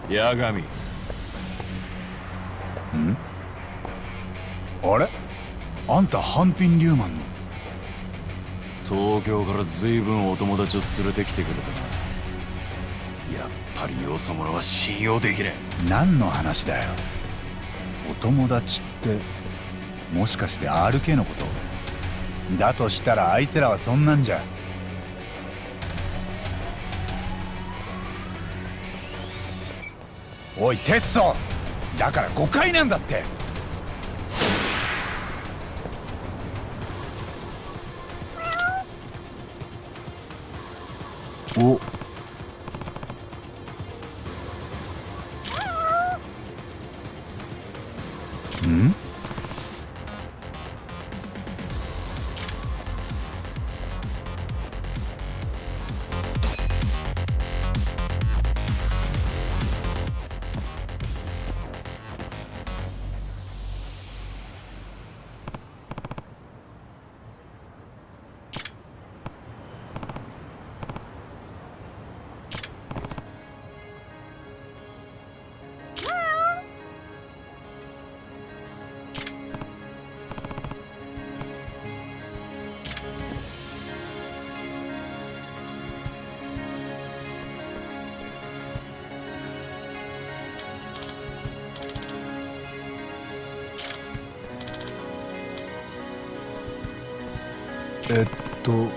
八神。 あれ、あんたハンピン・リューマンの。 東京から随分お友達を連れてきてくれたな。やっぱりよそ者は信用できねえ。 何の話だよ。お友達ってもしかして RK のことだとしたら、あいつらはそんなんじゃ。おいテッソー、だから誤解なんだって。おんえっと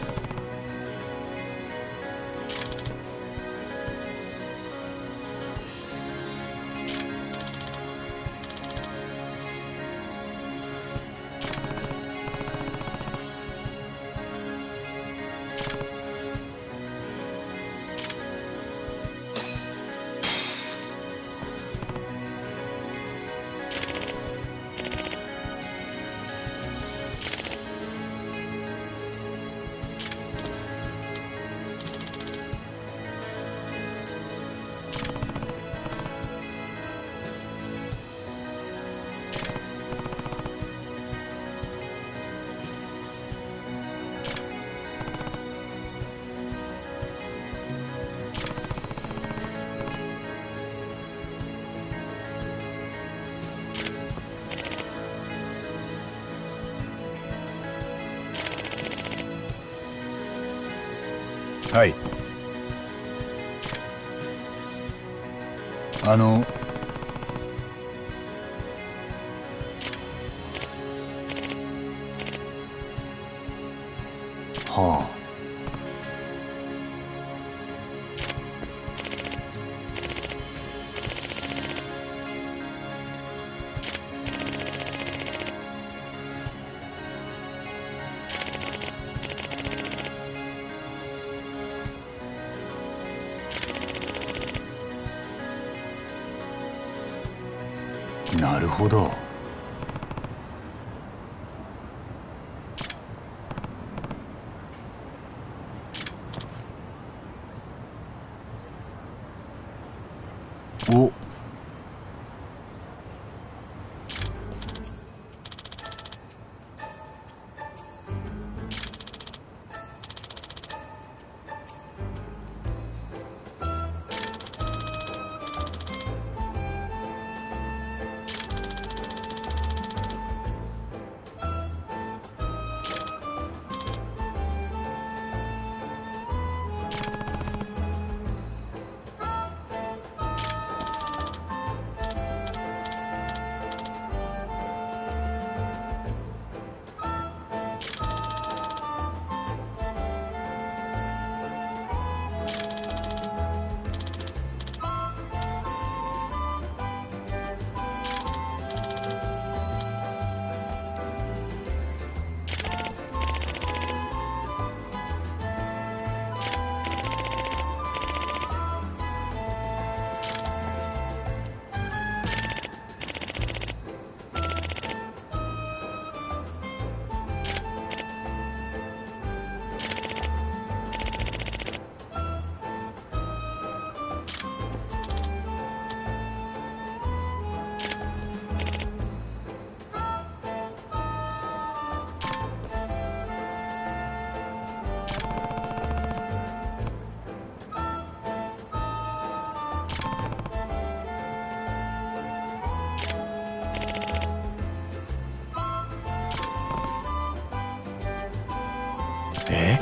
はい。はあ。なるほど。お。 え？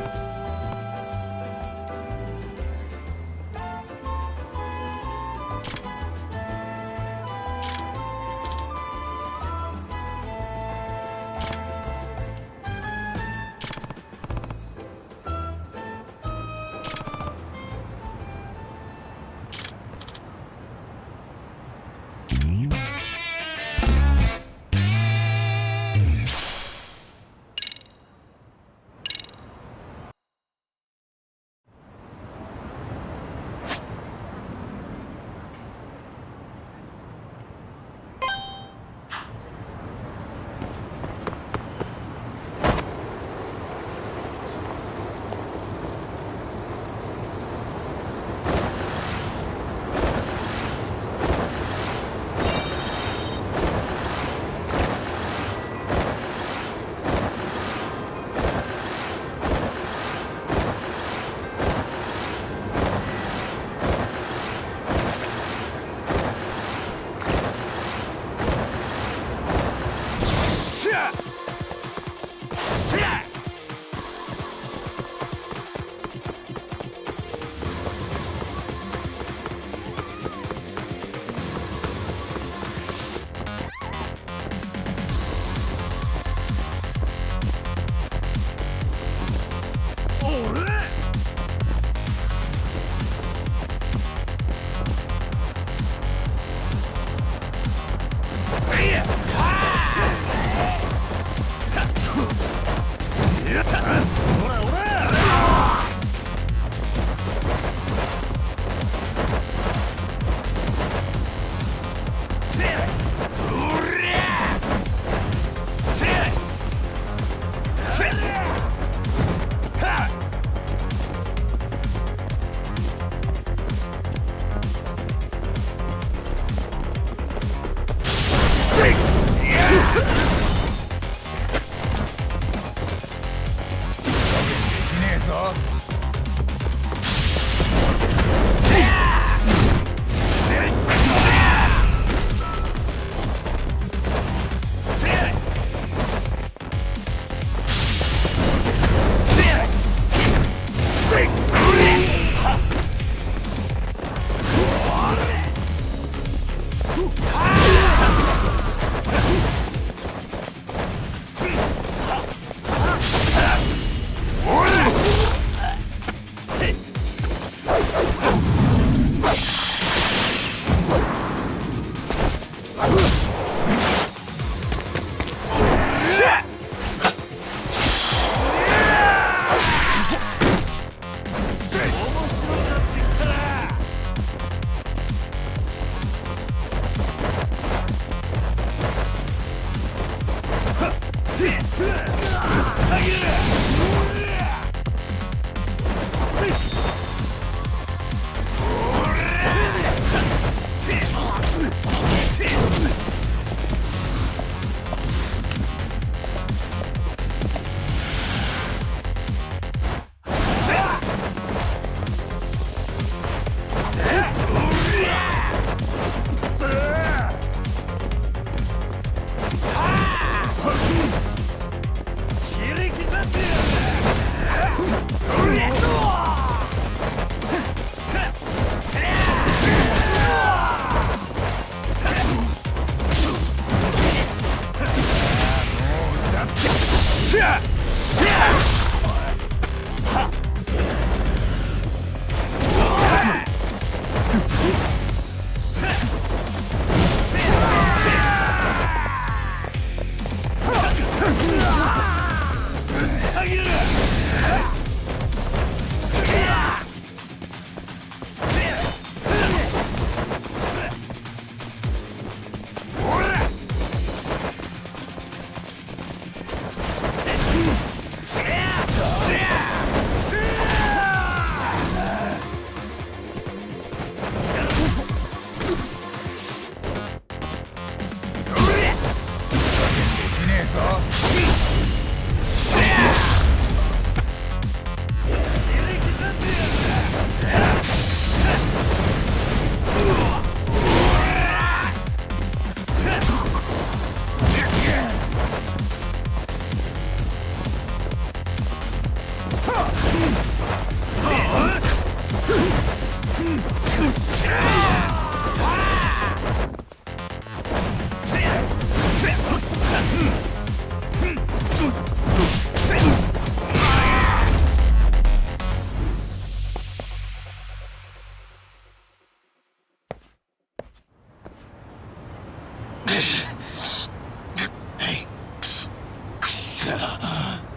つらが。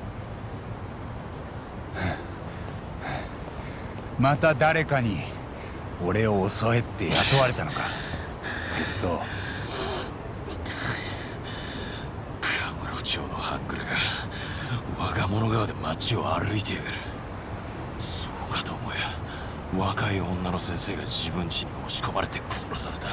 また誰かに俺を襲えって雇われたのか。鉄僧。 カムロ町の半グレが我が物川で街を歩いてやがる。そうかと思えば若い女の先生が自分家に押し込まれて殺された。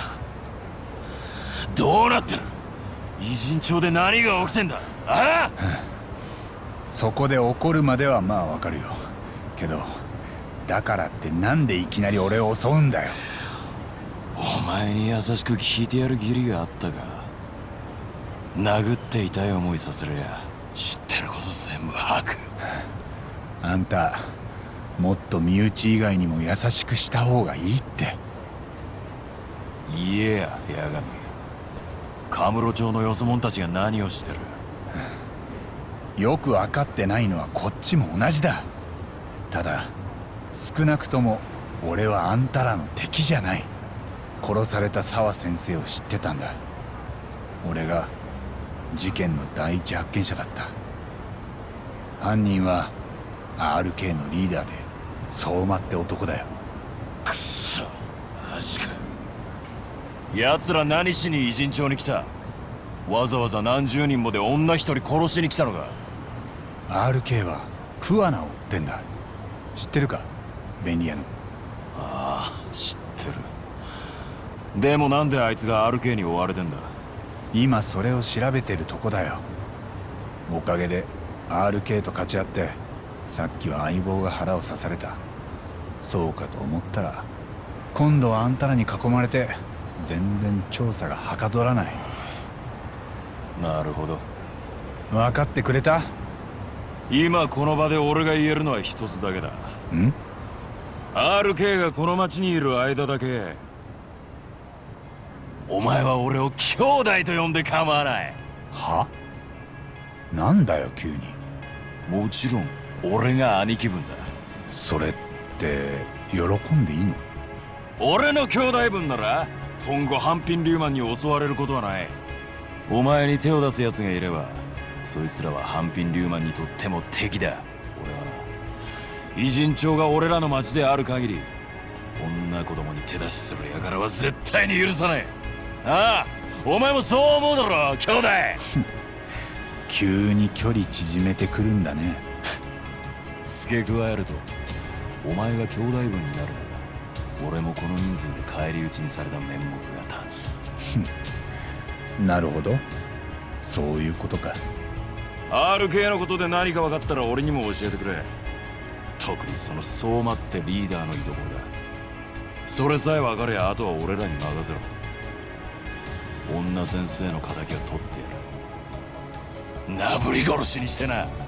どうなってる？偉人町で何が起きてんだ？ああそこで怒るまではまあわかるよ。けどだからってなんでいきなり俺を襲うんだよ。 お前に優しく聞いてやる義理があったか。殴って痛い思いさせるや知ってること全部吐く。 あんたもっと身内以外にも優しくした方がいいって。 言えや八神。カムロ町のよそ者たちが何をしてる？ よく分かってないのはこっちも同じだ。ただ少なくとも俺はあんたらの敵じゃない。殺された沢先生を知ってたんだ。俺が事件の第一発見者だった。犯人は RK のリーダーで相馬って男だよ。 くっそ、マジか。奴ら何しに偉人町に来た？わざわざ何十人もで女一人殺しに来たのか？ RK は桑名を追ってんだ。知ってるか？便利屋の。 ああ、知ってる。でもなんであいつが RK に追われてんだ？ 今それを調べてるとこだよ。おかげで RK と勝ち合ってさっきは相棒が腹を刺された。そうかと思ったら今度はあんたらに囲まれて全然調査がはかどらない。 なるほど。 分かってくれた？ 今この場で俺が言えるのは一つだけだ。 ん？ RK がこの町にいる間だけお前は俺を兄弟と呼んで構わない。 は？なんだよ急に。 もちろん俺が兄貴分だ。 それって喜んでいいの？ 俺の兄弟分なら今後半品リューマンに襲われることはない。お前に手を出す奴がいればそいつらは半品リューマンにとっても敵だ。俺はな、偉人町が俺らの町である限り女子供に手出しする輩は絶対に許さない。ああ、お前もそう思うだろ兄弟。 急に距離縮めてくるんだね。 付け加えるとお前が兄弟分になるなら俺もこの人数で返り討ちにされた面目が立つ。 なるほど、そういうことか。 RK のことで何か分かったら俺にも教えてくれ。特にその相馬ってリーダーの居所だ。それさえ分かりゃあとは俺らに任せろ。女先生の敵は取ってやる。なぶり殺しにしてな。